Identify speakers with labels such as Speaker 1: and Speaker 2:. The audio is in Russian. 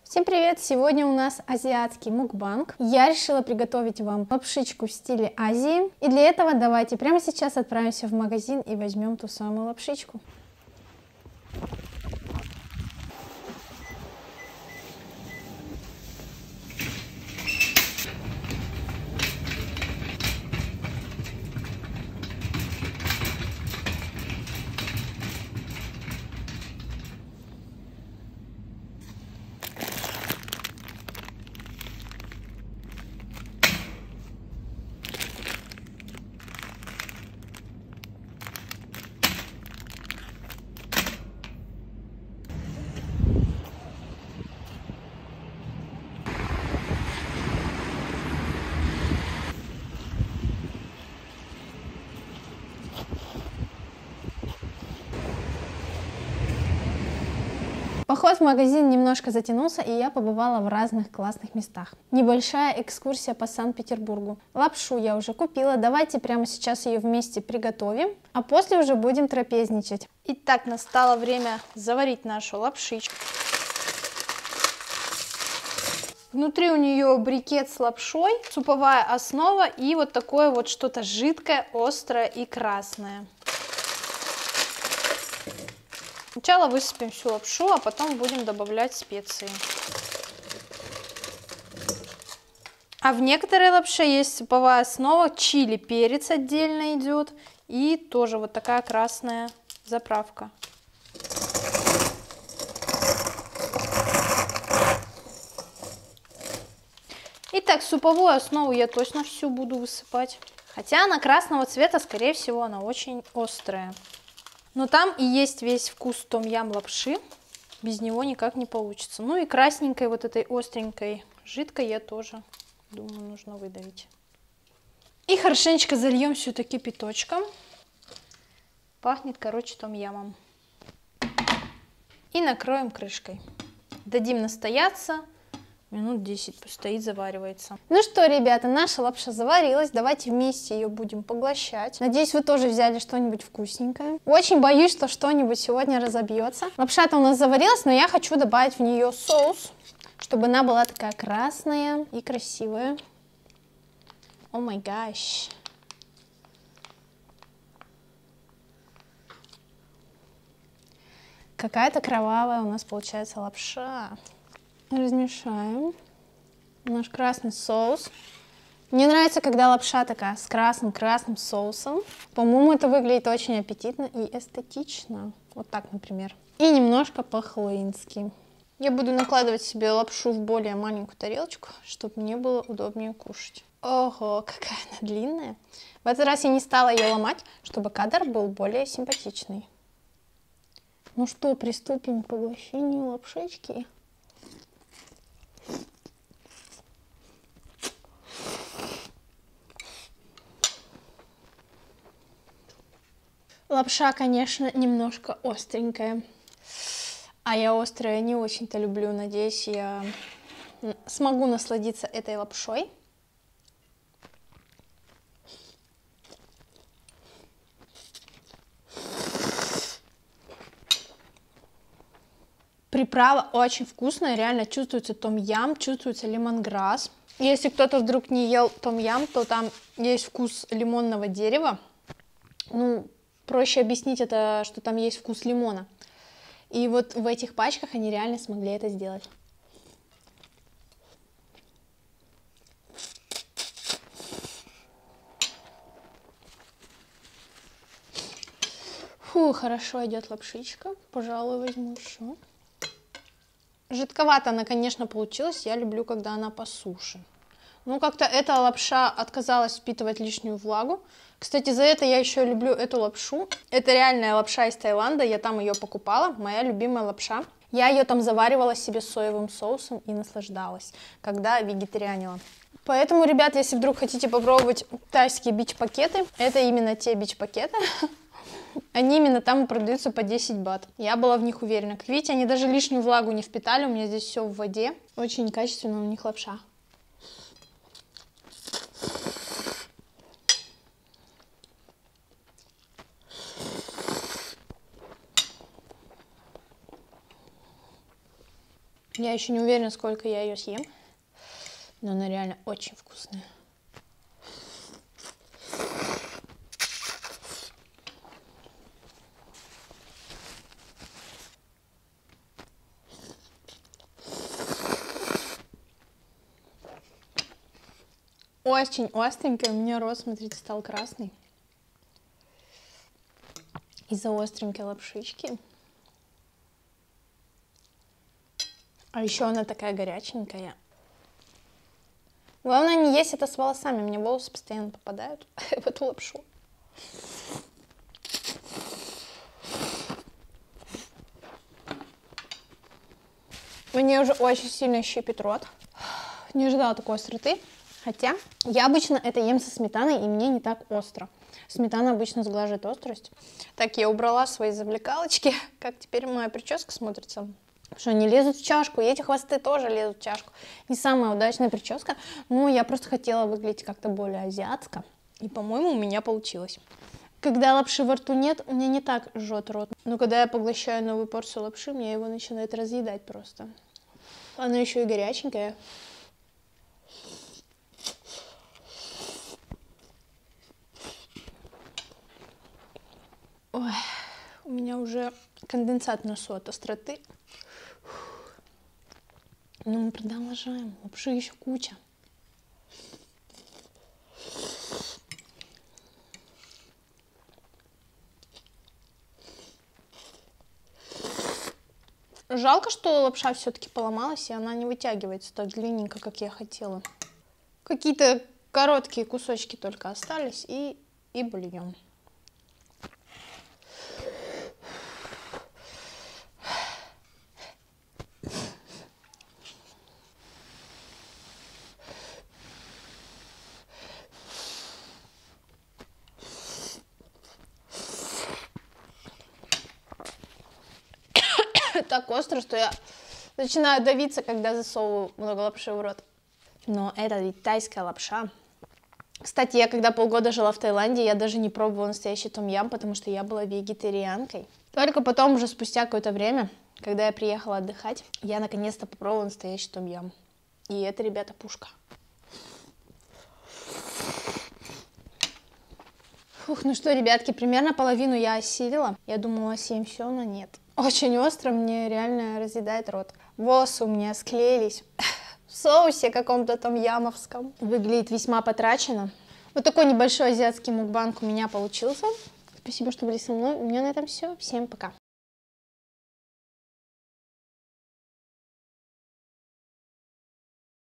Speaker 1: Всем привет! Сегодня у нас азиатский мукбанг. Я решила приготовить вам лапшичку в стиле Азии. И для этого давайте прямо сейчас отправимся в магазин и возьмем ту самую лапшичку. Поход в магазин немножко затянулся, и я побывала в разных классных местах. Небольшая экскурсия по Санкт-Петербургу. Лапшу я уже купила, давайте прямо сейчас ее вместе приготовим, а после уже будем трапезничать. Итак, настало время заварить нашу лапшичку. Внутри у нее брикет с лапшой, суповая основа и вот такое вот что-то жидкое, острое и красное. Сначала высыпем всю лапшу, а потом будем добавлять специи. А в некоторой лапше есть суповая основа, чили, перец отдельно идет и тоже вот такая красная заправка. Итак, суповую основу я точно всю буду высыпать. Хотя она красного цвета, скорее всего, она очень острая. Но там и есть весь вкус том-ям лапши, без него никак не получится. Ну и красненькой вот этой остренькой жидкой я тоже, думаю, нужно выдавить. И хорошенечко зальем все-таки кипяточком. Пахнет, короче, том-ямом. И накроем крышкой. Дадим настояться. Минут 10 пусть стоит, заваривается. Ну что, ребята, наша лапша заварилась. Давайте вместе ее будем поглощать. Надеюсь, вы тоже взяли что-нибудь вкусненькое. Очень боюсь, что что-нибудь сегодня разобьется. Лапша-то у нас заварилась, но я хочу добавить в нее соус, чтобы она была такая красная и красивая. О май гаш. Какая-то кровавая у нас получается лапша. Размешаем наш красный соус. Мне нравится, когда лапша такая с красным соусом. По-моему, это выглядит очень аппетитно и эстетично. Вот так, например. И немножко по-хэллоуински. Я буду накладывать себе лапшу в более маленькую тарелочку, чтобы мне было удобнее кушать. Ого, какая она длинная. В этот раз я не стала ее ломать, чтобы кадр был более симпатичный. Ну что, приступим к поглощению лапшички. Лапша, конечно, немножко остренькая. А я острое не очень-то люблю. Надеюсь, я смогу насладиться этой лапшой. Приправа очень вкусная, реально чувствуется том-ям, чувствуется лемонграсс. Если кто-то вдруг не ел том-ям, то там есть вкус лимонного дерева. Ну, проще объяснить это, что там есть вкус лимона. И вот в этих пачках они реально смогли это сделать. Фу, хорошо идет лапшичка. Пожалуй, возьму еще. Жидковато она, конечно, получилась. Я люблю, когда она по суше. Ну, как-то эта лапша отказалась впитывать лишнюю влагу. Кстати, за это я еще люблю эту лапшу. Это реальная лапша из Таиланда. Я там ее покупала. Моя любимая лапша. Я ее там заваривала себе соевым соусом и наслаждалась, когда вегетарианила. Поэтому, ребят, если вдруг хотите попробовать тайские бич-пакеты, это именно те бич-пакеты. Они именно там продаются по 10 бат. Я была в них уверена. Как видите, они даже лишнюю влагу не впитали. У меня здесь все в воде. Очень качественная у них лапша. Я еще не уверена, сколько я ее съем, но она реально очень вкусная. Очень остренькая, у меня рот, смотрите, стал красный из-за остренькой лапшички. А еще она такая горяченькая. Главное не есть это с волосами, мне волосы постоянно попадают в эту лапшу. Мне уже очень сильно щипит рот. Не ожидала такой остроты. Хотя я обычно это ем со сметаной, и мне не так остро. Сметана обычно сглаживает острость. Так, я убрала свои завлекалочки. Как теперь моя прическа смотрится? Что они лезут в чашку, и эти хвосты тоже лезут в чашку. Не самая удачная прическа, но я просто хотела выглядеть как-то более азиатско. И, по-моему, у меня получилось. Когда лапши во рту нет, у меня не так жжет рот. Но когда я поглощаю новую порцию лапши, мне его начинает разъедать просто. Она еще и горяченькая. Ой, у меня уже конденсат в носу от остроты. Но мы продолжаем. Лапши еще куча. Жалко, что лапша все-таки поломалась, и она не вытягивается так длинненько, как я хотела. Какие-то короткие кусочки только остались, и бульон. Так остро, что я начинаю давиться, когда засовываю много лапши в рот. Но это ведь тайская лапша. Кстати, я когда полгода жила в Таиланде, я даже не пробовала настоящий том-ям, потому что я была вегетарианкой. Только потом, уже спустя какое-то время, когда я приехала отдыхать, я наконец-то попробовала настоящий том-ям. И это, ребята, пушка. Фух, ну что, ребятки, примерно половину я осилила. Я думала, съем все, но нет. Очень остро, мне реально разъедает рот. Волосы у меня склеились. В соусе каком-то там ямовском. Выглядит весьма потрачено. Вот такой небольшой азиатский мукбанг у меня получился. Спасибо, что были со мной. У меня на этом все. Всем пока.